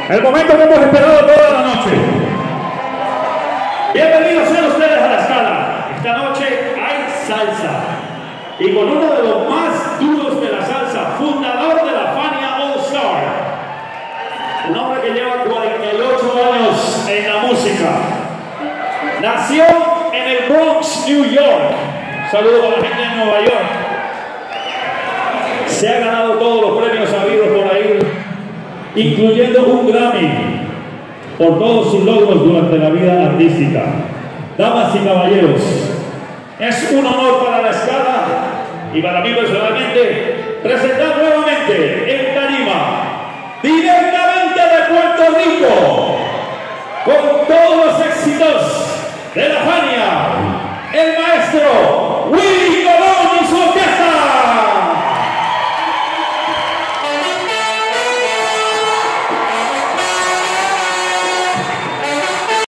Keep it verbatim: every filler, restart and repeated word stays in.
El momento que hemos esperado toda la noche. Bienvenidos sean ustedes a La Scala. Esta noche hay salsa. Y con uno de los más duros de la salsa, fundador de la Fania All Star. Un hombre que lleva cuarenta y ocho años en la música. Nació en el Bronx, New York. Saludos a la gente de Nueva York. Se ha ganado todos los premios habidos por ahí, incluyendo un Grammy por todos sus logros durante la vida artística. Damas y caballeros, es un honor para La Scala y para mí personalmente presentar nuevamente en tarima, directamente de Puerto Rico, con todos los éxitos de la Fania, el maestro Willy Colón y su orquesta.